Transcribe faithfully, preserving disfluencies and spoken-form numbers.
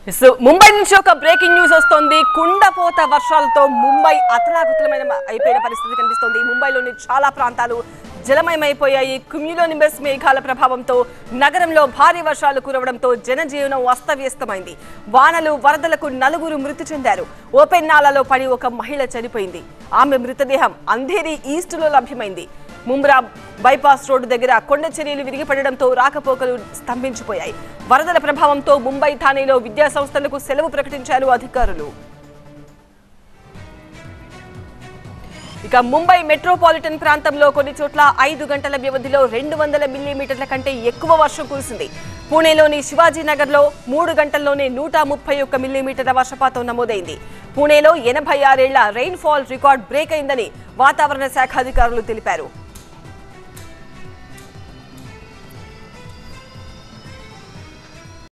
So Mumbai నుంచి ఒక breaking news వస్తోంది. కుండపోత వర్షాలతో ముంబై అతలాకుతలమైన అయిపోయిన పరిస్థితి కనిపిస్తోంది. ముంబైలోని చాలా ప్రాంతాలు జలమయమైపోయాయి. క్యుమ్యులోనింబస్ మేఘాల ప్రభావంతో నగరంలో భారీ వర్షాలు కురవడంతో జనజీవనం అస్తవ్యస్తమైంది. వానలు వరదలకు నలుగురు మృతి చెందారు. ఓపెన్ నాలాలో పడి ఒక మహిళ చనిపోయింది. ఆమె మృతదేహం అంధేరి ఈస్టులో లభ్యమైంది. ముంబ్రా బైపాస్ రోడ్డు దగ్గర కొండ చర్యలు విరిగిపడడంతో రాకపోకలు స్తంభించిపోయాయి. వరదల ప్రభావంతో ముంబై థానేలో విద్యా సంస్థలకు సెలవు ప్రకటించారు అధికారులు. ఇక ముంబై మెట్రోపాలిటన్ ప్రాంతంలో కొన్ని చోట్ల ఐదు గంటల వ్యవధిలో రెండు వందల మిల్లీమీటర్ల కంటే ఎక్కువ వర్షం కురిసింది. పూణేలోని శివాజీనగర్లో మూడు గంటల్లోనే నూట ముప్పై ఒక్క మిల్లీమీటర్ల వర్షపాతం నమోదైంది. పూణేలో ఎనభై ఆరేళ్ల రెయిన్ ఫాల్ రికార్డ్ బ్రేక్ అయిందని వాతావరణ శాఖ అధికారులు తెలిపారు.